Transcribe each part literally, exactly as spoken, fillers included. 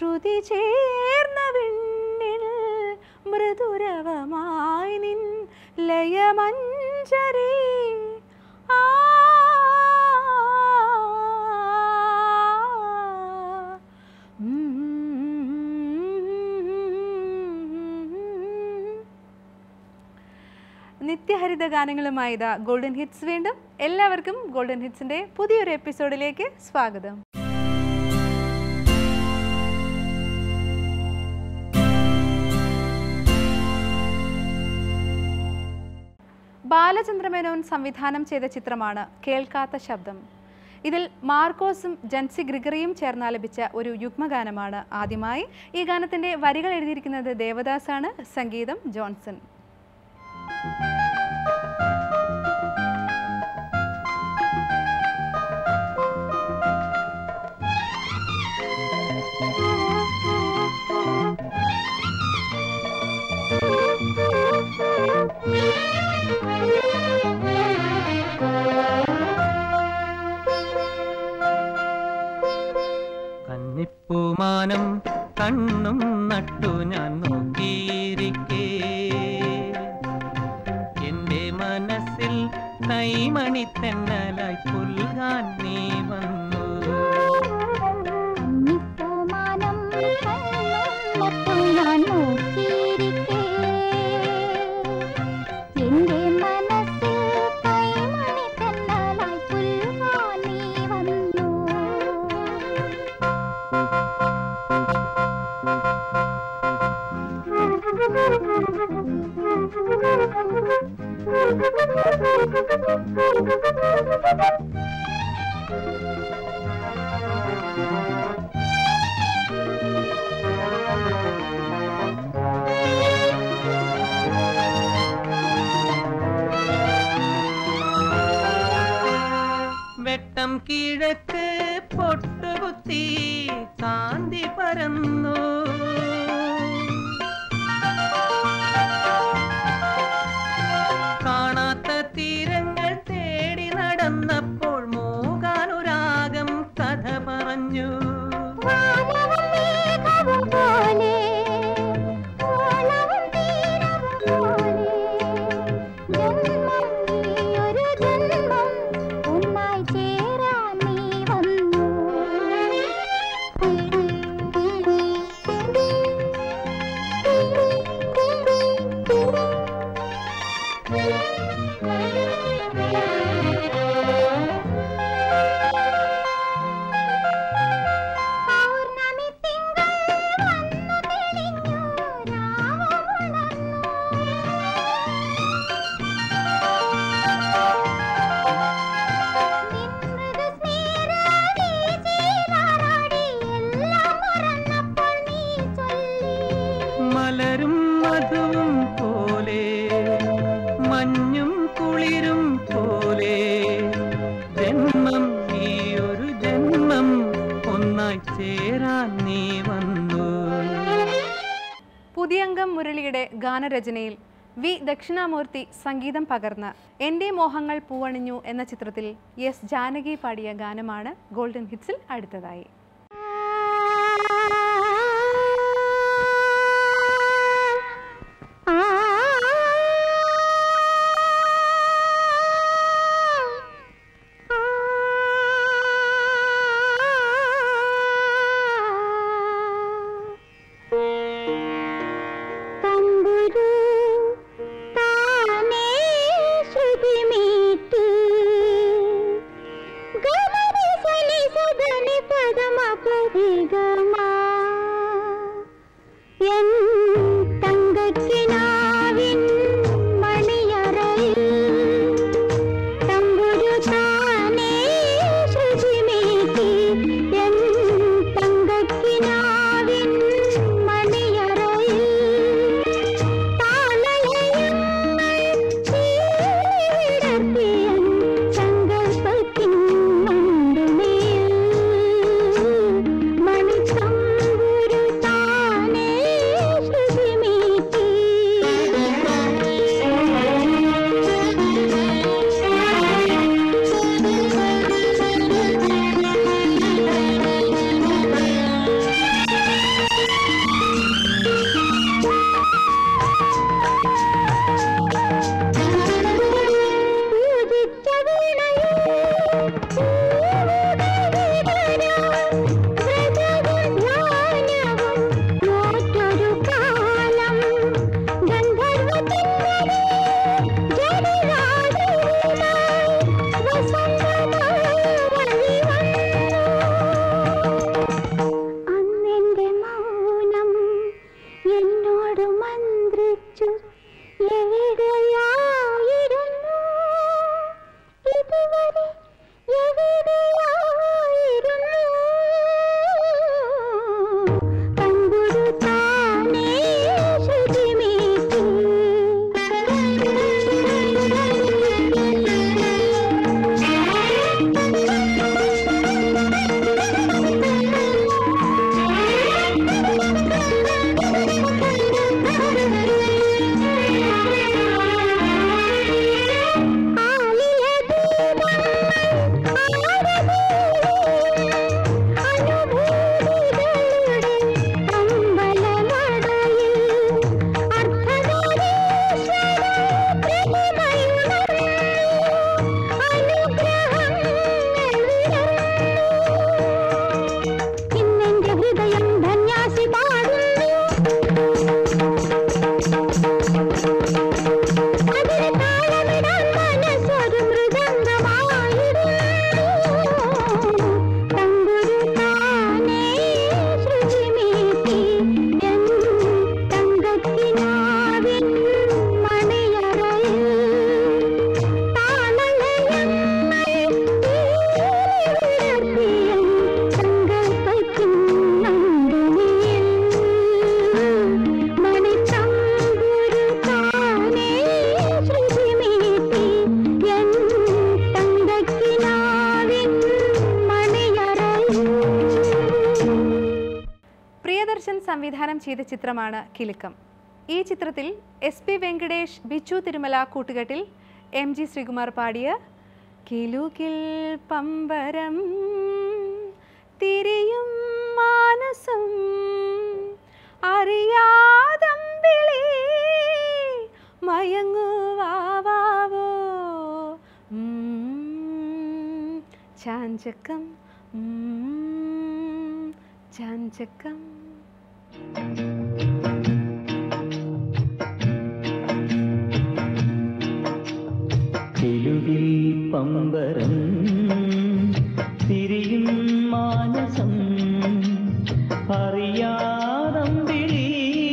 ശ്രുതി ചേർന്ന വിണ്ണിൽ മൃദുരവമായി നിൻ ലയമഞ്ജരി ആ നിത്യഹരിത ഗാനങ്ങളുമായി ഇതാ ഗോൾഡൻ ഹിറ്റ്സ് വീണ്ടും. എല്ലാവർക്കും ഗോൾഡൻ ഹിറ്റ്സിൻ്റെ പുതിയൊരു എപ്പിസോഡിലേക്ക് സ്വാഗതം. ബാലചന്ദ്രമേനോൻ സംവിധാനം ചെയ്ത ചിത്രമാണ് കേൾക്കാത്ത ശബ്ദം. ഇതിൽ മാർക്കോസും ജൻസി ഗ്രിഗറിയും ചേർന്നാലപിച്ച ഒരു യുഗ്മഗാനമാണ് ആദ്യമായി. ഈ ഗാനത്തിൻ്റെ വരികൾ എഴുതിയിരിക്കുന്നത് ദേവദാസാണ്, സംഗീതം ജോൺസൺ. കന്നിപ്പൂമാനം കണ്ണും നട്ടു ഞാൻ നോക്കിയിരിക്കേ, എന്റെ മനസ്സിൽ കൈമണി തെന്നലായി പുൽകാൻ നീ വന്നു. കന്നിപ്പൂമാനം കണ്ണും നട്ടു ഞാൻ നോക്കിയിരിക്കേ, എന്റെ മനസ്സിൽ കൈമണി തെന്നലായി പുൽകാൻ നീ വന്നു. വെട്ടം കിഴക്ക് പൊട്ടുകുത്തി കാന്തി പരന്നു, കാണാത്ത തീരങ്ങൾ തേടി നടന്നപ്പോൾ മൂകാനുരാഗം കഥ പറഞ്ഞു. മലരും മധുവും പോലെ മഞ്ഞും കുളിരും പോലെ ജന്മം ഈ ഒരു ജന്മം ഒന്നായി ചേരാൻ നീ വന്നു. പുതിയംഗം മുരളിയുടെ ഗാനരചനയിൽ വി ദക്ഷിണാമൂർത്തി സംഗീതം പകർന്ന എൻ്റെ മോഹങ്ങൾ പൂവണിഞ്ഞു എന്ന ചിത്രത്തിൽ എസ് ജാനകി പാടിയ ഗാനമാണ് ഗോൾഡൻ ഹിറ്റ്സിൽ അടുത്തതായി. గమని సని సదని పదమ പ്രിയദർശൻ സംവിധാനം ചെയ്ത ചിത്രമാണ് കിലുക്കം. ഈ ചിത്രത്തിൽ എസ് പി വെങ്കടേഷ്, ബിച്ചു തിരുമല കൂട്ടുകെട്ടിൽ എം ജി ശ്രീകുമാർ പാടിയ കിലുകിൽ പമ്പരം തിരിയും മാനസം അറിയാതമ്പിളി മയങ്ങുവാവോ ചാഞ്ചക്കം ചാഞ്ചക്കം. കിലുകിൽ പമ്പരം തിരിയും മാനസം അറിയാതമ്പിളി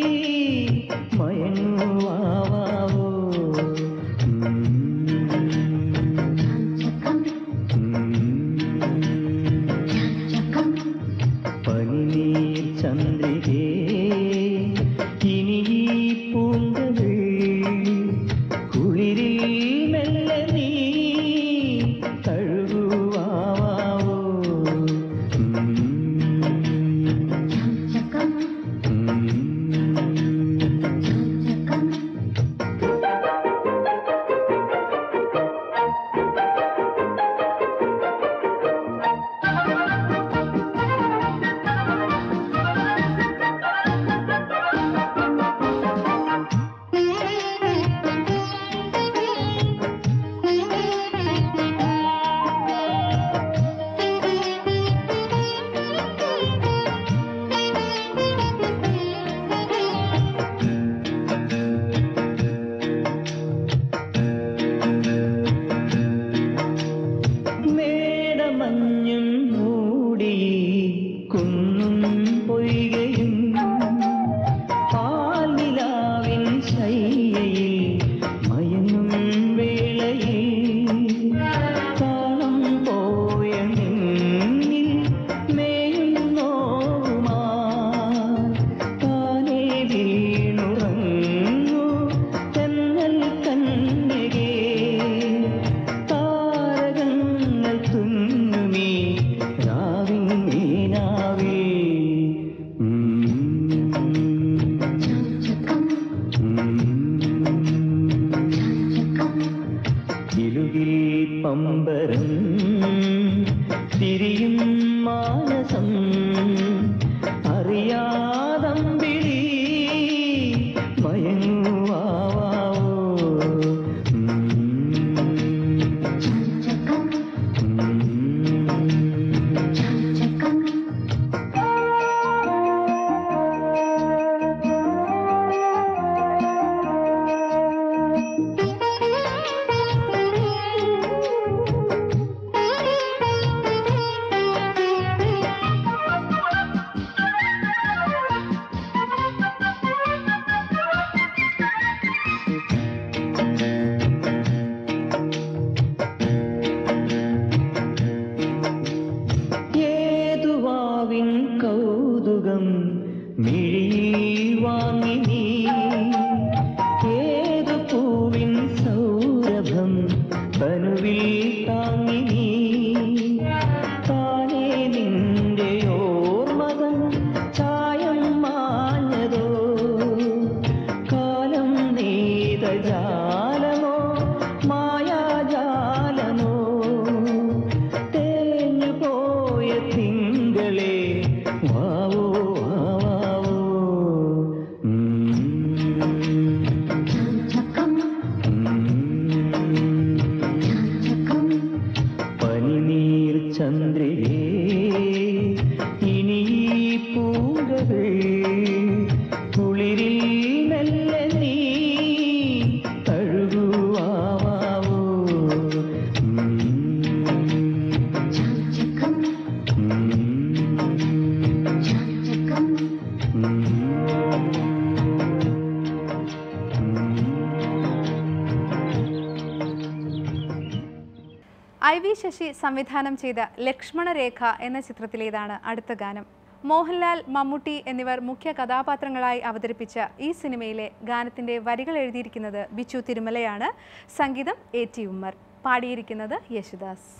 മയങ്ങുവാവോ പനിനീർ ചന്ദ്രികേ ഇനി ഈ പൂങ്കകൾ കുളിരിൽ മെല്ലെ നീ തഴുകുവാവോ പമ്പരം തിരിയും മാനസം അറിയാതമ്പിളി മയങ്ങുവാവോ കൗതുകം മിഴിയിൽ വാങ്ങി നീ ഏതു പൂവിൻ സൗരഭം തനുവിൽ താങ്ങി നീ താനേ നിന്റെ ഓർമ്മകൾ ചായം മാഞ്ഞതോ കാലം നീത ജാലമോ മായാജാലമോ തേഞ്ഞു പോയ തിങ്കളെ വാവോ വാവോ പനിനീർ ചന്ദ്രികേ ഇനി ഈ പൂങ്കകൾ കുളിരിൽ മെല്ലെ നീ തഴുകുവാവോ ഐ വി ശശി സംവിധാനം ചെയ്ത ലക്ഷ്മണരേഖ എന്ന ചിത്രത്തിലേതാണ് അടുത്ത ഗാനം. മോഹൻലാൽ, മമ്മൂട്ടി എന്നിവർ മുഖ്യ കഥാപാത്രങ്ങളായി അവതരിപ്പിച്ച ഈ സിനിമയിലെ ഗാനത്തിൻ്റെ വരികൾ എഴുതിയിരിക്കുന്നത് ബിച്ചു തിരുമലയാണ്. സംഗീതം എ ടി ഉമ്മർ. പാടിയിരിക്കുന്നത് യേശുദാസ്.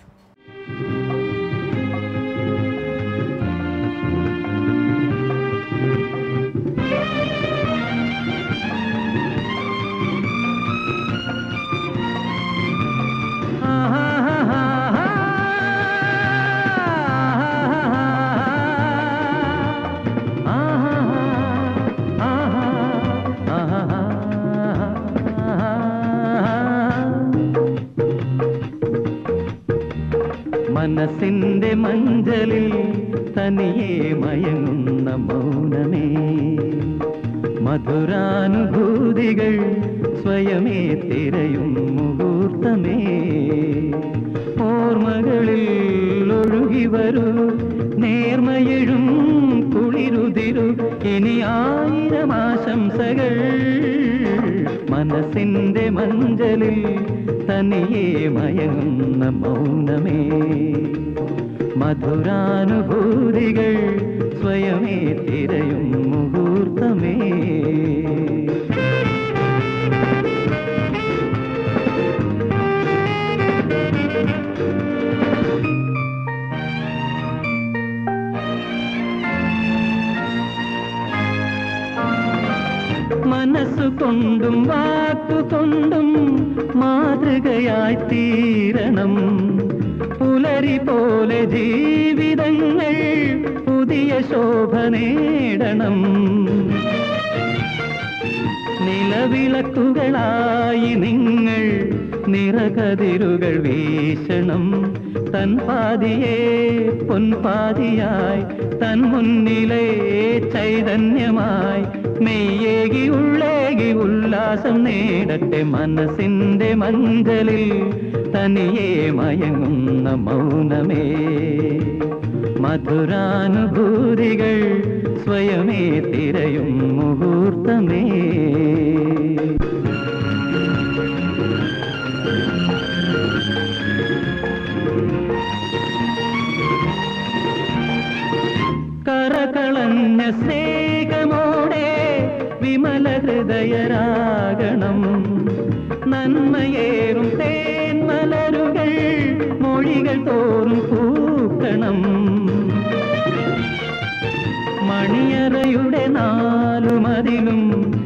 മനസ്സിന്റെ മഞ്ചലിൽ തനിയെ മയങ്ങുന്ന മൗനമേ, മധുരാനുഭൂതികൾ സ്വയമേ തിരയും മുഹൂർത്തമേ, ഓർമ്മകളിൽ ഒഴുകി വരൂ നേർമയെഴും കുളിരുതിരു ഇനി ആയിരം ആശംസകൾ. മനസ്സിന്റെ മഞ്ചലിൽ തനിയെ മയങ്ങുന്ന മൗനമേ, മധുരാനുഭൂതികൾ സ്വയമേ തിരയും മുഹൂർത്തമേ. മനസ്സുകൊണ്ടും വാക്കുകൊണ്ടും മാതൃകയായി തീരണം. പുലരി പോലെ ജീവിതങ്ങൾ പുതിയ ശോഭ നേടണം. നിലവിളക്കുകളായി നിങ്ങൾ നിറകതിരുകൾ വീശണം. തൻ പാതിയെ പൊൻപാതിയായി തൻ മുന്നിലെ ചൈതന്യമായി മെയ്യേകി ഉള്ളേകി ഉല്ലാസം നേടട്ടെ. മനസ്സിന്റെ മഞ്ചലിൽ തനിയെ മയങ്ങുന്ന മൗനമേ, മധുരാനുഭൂതികൾ സ്വയമേ തിരയും മുഹൂർത്തമേ. കരകളഞ്ഞ സ്നേഹമോടെ വിമല ഹൃദയരാഗണം. നന്മയേറും തേന്മലരുകൾ മൊഴികൾ തോറും പൂക്കണം. മണിയറയുടെ നാലുമതിലും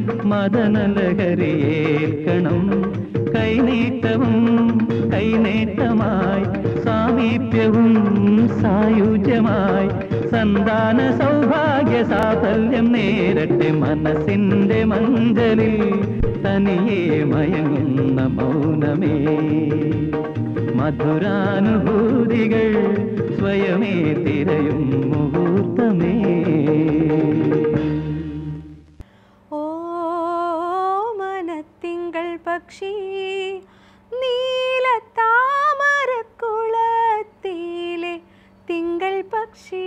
മദനലഹരിയേൽക്കണം. കൈനീട്ടവും കൈനേട്ടമായി സാമീപ്യവും സായുജ്യമായി സന്താന സൗഭാഗ്യ സാഫല്യം നേരട്ടെ. മനസ്സിന്റെ മഞ്ചലിൽ തനിയെ മയങ്ങുന്ന മൗനമേ, മധുരാനുഭൂതികൾ സ്വയമേ തിരയും മുഹൂർത്തമേ. ഓ മനത്തിങ്കൾ പക്ഷി നീലത്താമരക്കുളത്തിലെ തിങ്കൾ പക്ഷി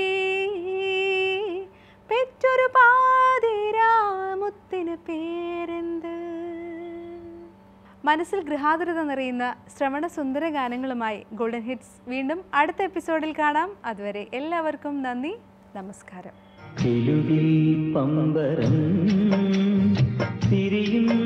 പെറ്റൊരു പാതിരാമുത്തിന് പേരെന്ത്? മനസ്സിൽ ഗൃഹാതുരത നിറയുന്ന ശ്രവണ സുന്ദര ഗാനങ്ങളുമായി ഗോൾഡൻ ഹിറ്റ്സ് വീണ്ടും അടുത്ത എപ്പിസോഡിൽ കാണാം. അതുവരെ എല്ലാവർക്കും നന്ദി, നമസ്കാരം. പമ്പരം തിരിയും